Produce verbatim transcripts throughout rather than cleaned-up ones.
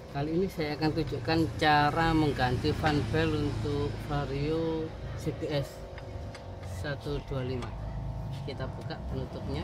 Kali ini saya akan tunjukkan cara mengganti fan belt untuk Vario C T S seratus dua puluh lima. Kita buka penutupnya.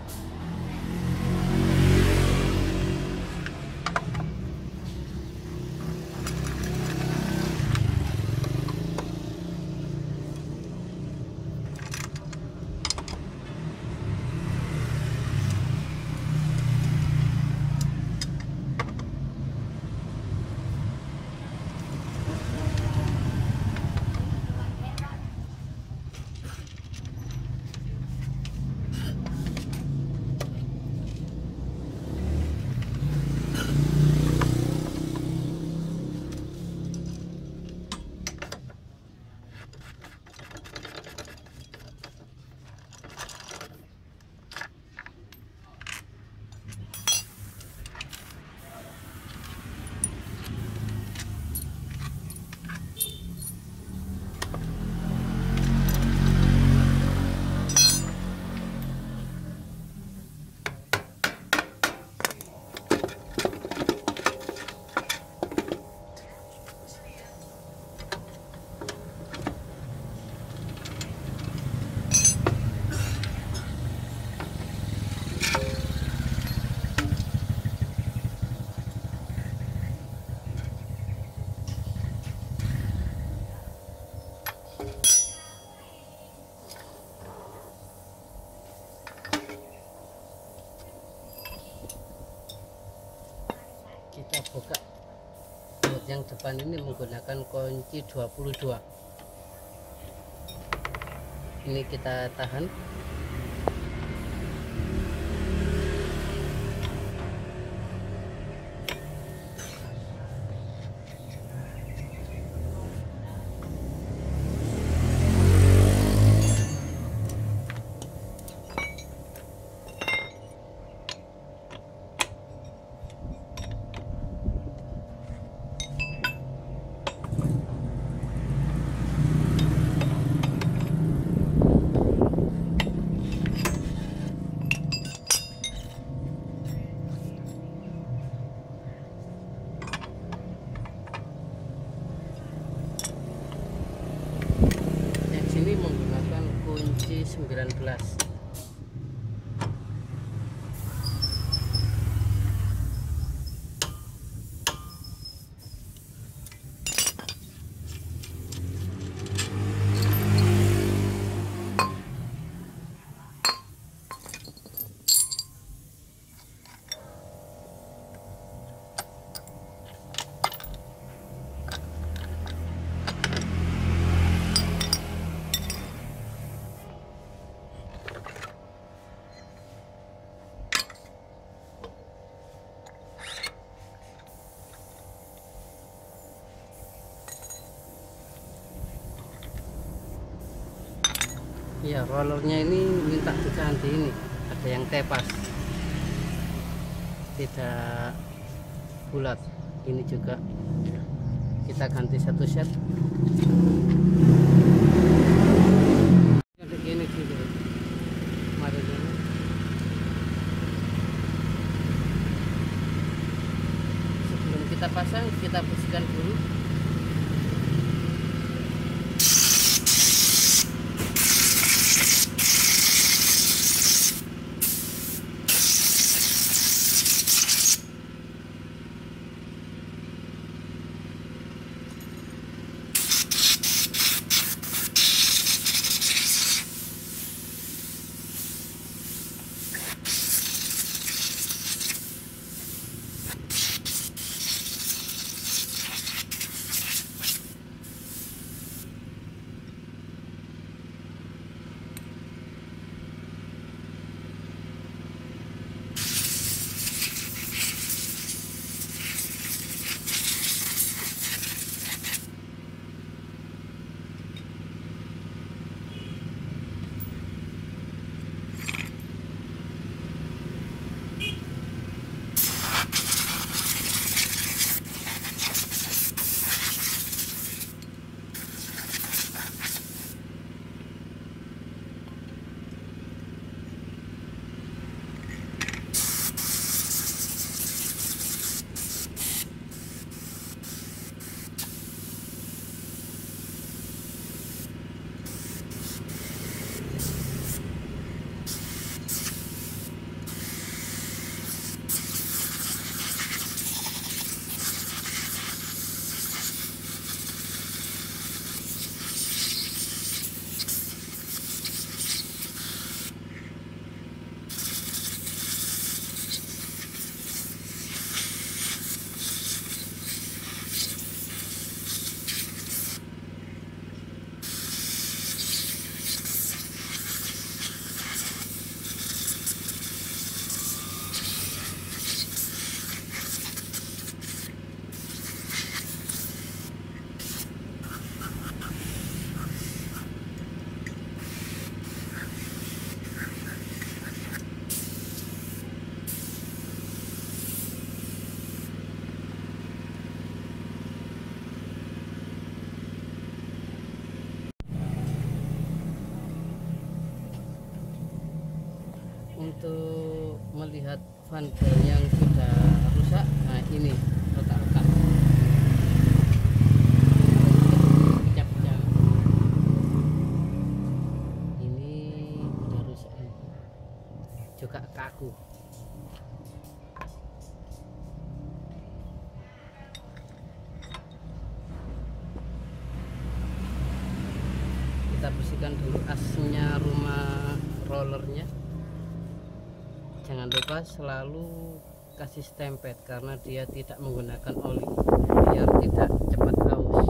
Kita buka baut yang depan ini menggunakan kunci dua puluh dua. Ini kita tahan. Ini menggunakan kunci sembilan belas. Ya, rollernya ini minta diganti, ini ada yang tepas, tidak bulat. Ini juga kita ganti satu set. Ada gini gitu. Mari dulu. Sebelum kita pasang, kita bersihkan dulu. van bel yang sudah rusak, nah ini retak-retak pecah-pecah, ini udah rusak, juga kaku. Kita bersihkan dulu asnya rumah rollernya. Jangan lupa selalu kasih stempet karena dia tidak menggunakan oli biar tidak cepat aus.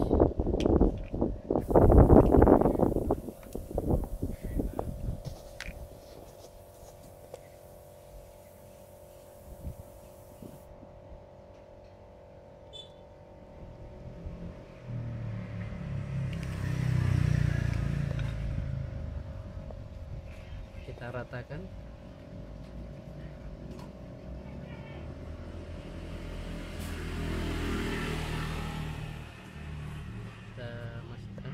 Kita ratakan. Kita masukkan.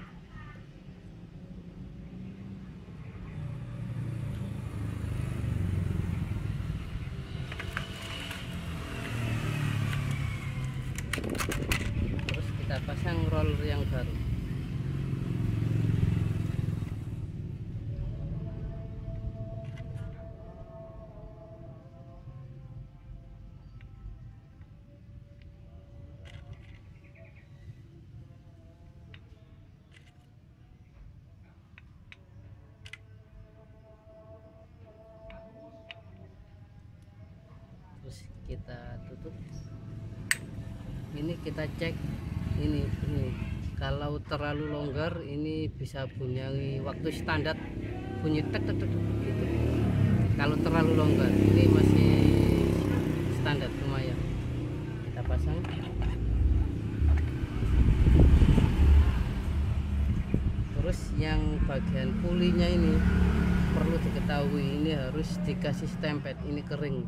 Terus kita pasang roller yang baru. Terus kita tutup. Ini kita cek ini ini kalau terlalu longgar ini bisa bunyi waktu standar bunyi tek tek tek gitu. Kalau terlalu longgar ini masih standar lumayan. Kita pasang. Terus yang bagian pulinya ini perlu diketahui, ini harus dikasih stempet, ini kering.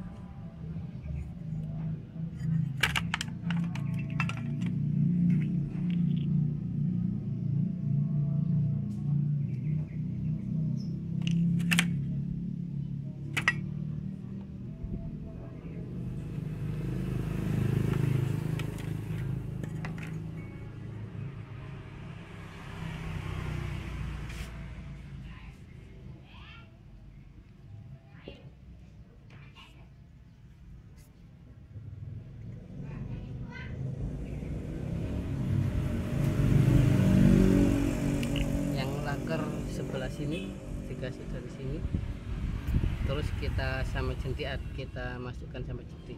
Sebelah sini dikasih dari sini, terus kita sama jentian kita masukkan sama jenti.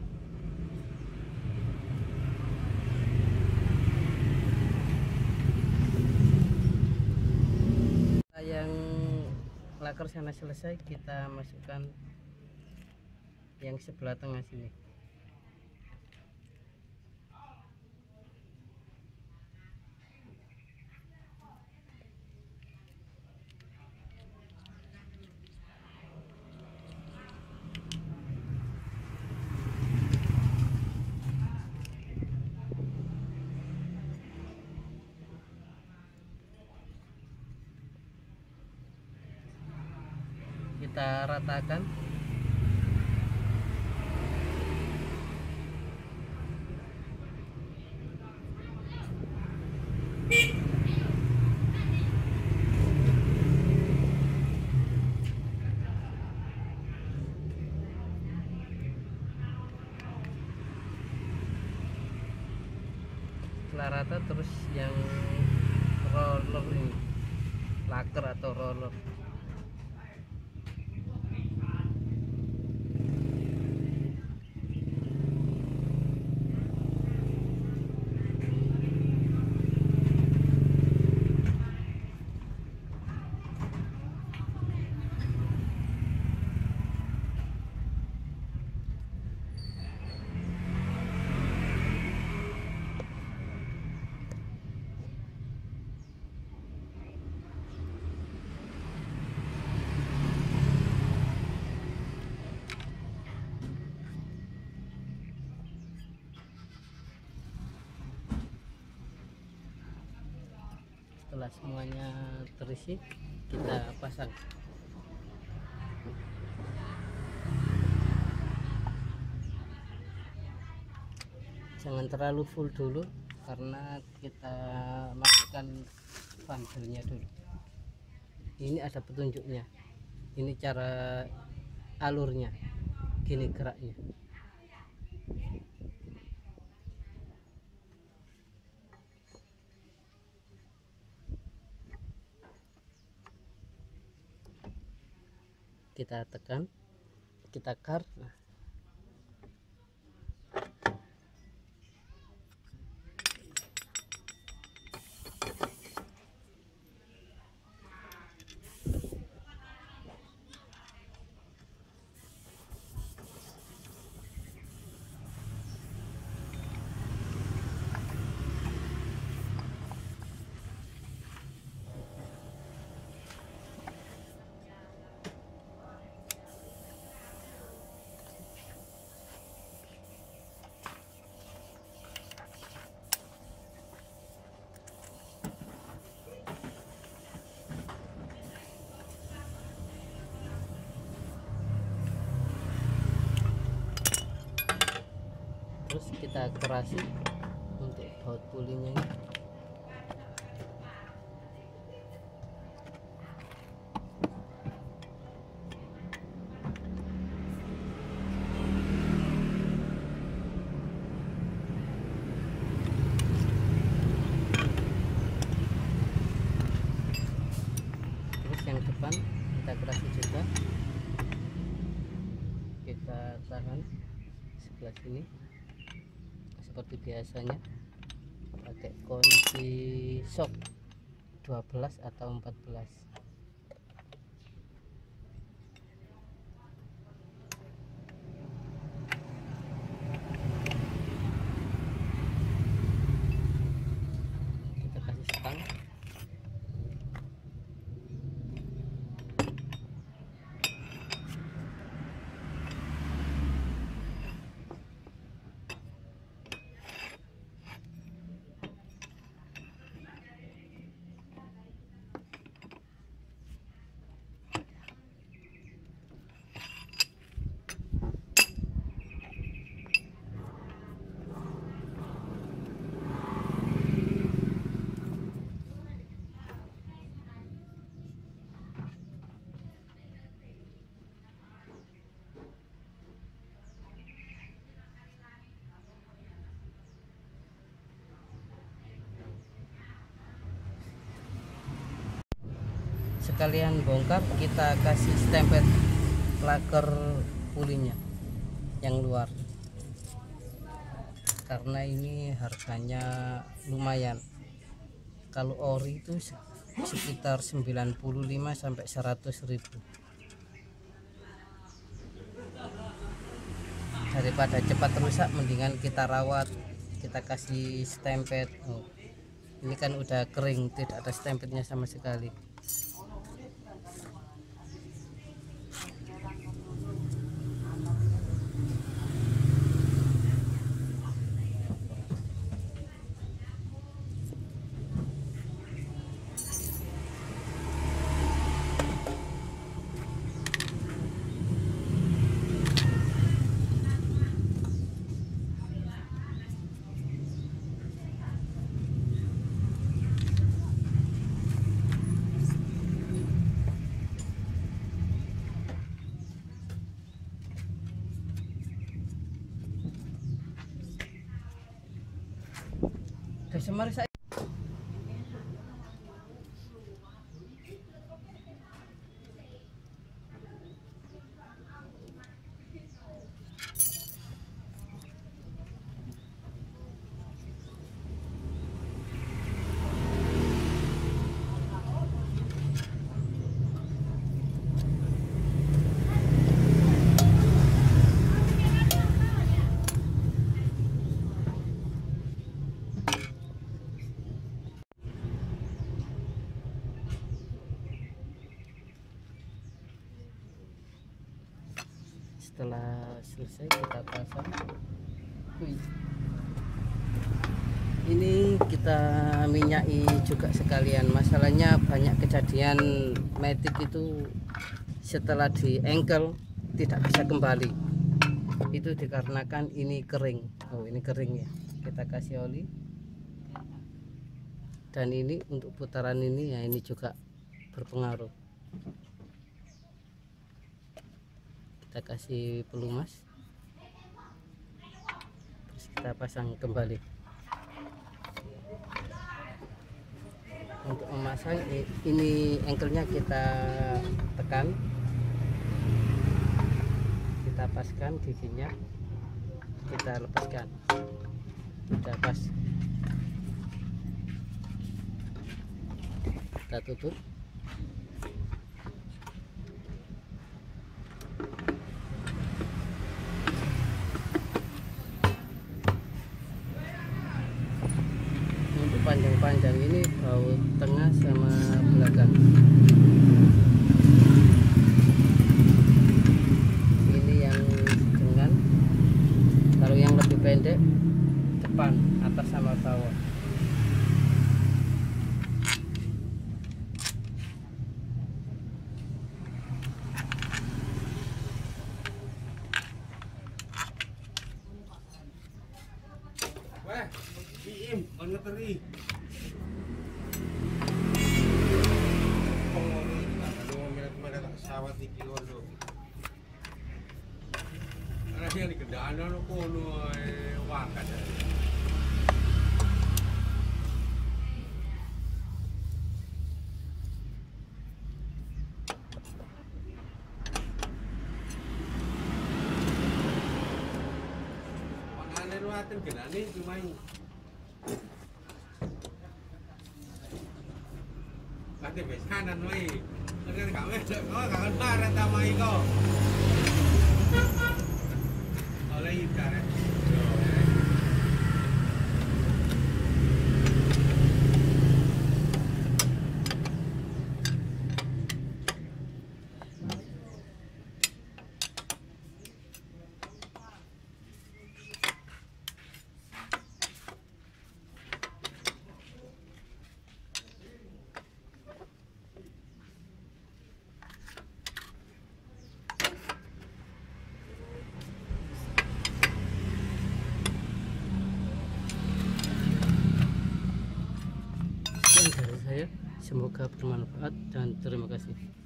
Yang laker sana selesai, kita masukkan yang sebelah tengah sini. Kita ratakan. Setelah rata, terus yang roller ini, laker atau roller. Setelah semuanya terisi, kita pasang. jangan terlalu full dulu karena kita masukkan bandelnya dulu. Ini ada petunjuknya, ini cara alurnya, gini geraknya. Kita tekan, kita kar. Nah, terus kita kerasi untuk baut pulingnya ini. Terus yang depan kita kerasi juga, kita tahan sebelah sini seperti biasanya, pakai kunci shock dua belas atau empat belas. Kita kasih stang. Sekalian bongkar, kita kasih stempel laker pulingnya yang luar karena ini harganya lumayan. Kalau ori itu sekitar sembilan puluh lima sampai seratus ribu. Daripada cepat rusak mendingan kita rawat, kita kasih stempel. Oh, ini kan udah kering, tidak ada stempelnya sama sekali. Semari saya setelah selesai kita pasang. Wih. Ini kita minyaki juga sekalian. Masalahnya banyak kejadian matic itu setelah di engkel tidak bisa kembali. Itu dikarenakan ini kering. Oh, ini kering ya. kita kasih oli. Dan ini untuk putaran ini ya, ini juga berpengaruh. Kita kasih pelumas, terus kita pasang kembali. Untuk memasang ini engkelnya kita tekan, kita paskan giginya, kita lepaskan, kita pas, kita tutup. Untuk panjang-panjang ini baut tengah sama belakang. Ini yang dengan, kalau yang lebih pendek depan, atas sama bawah. Weh, Iim, kon ngeteri. Pengono kalau mereka tak pesawat iki kono. Ana sing di kendaan ono kono wakan. Panganan waten genane cuma Nanti besanan woi. Nanti gak wedok kok gak bareng sama iko. Oleh ibar. Sekian dari saya, semoga bermanfaat dan terima kasih.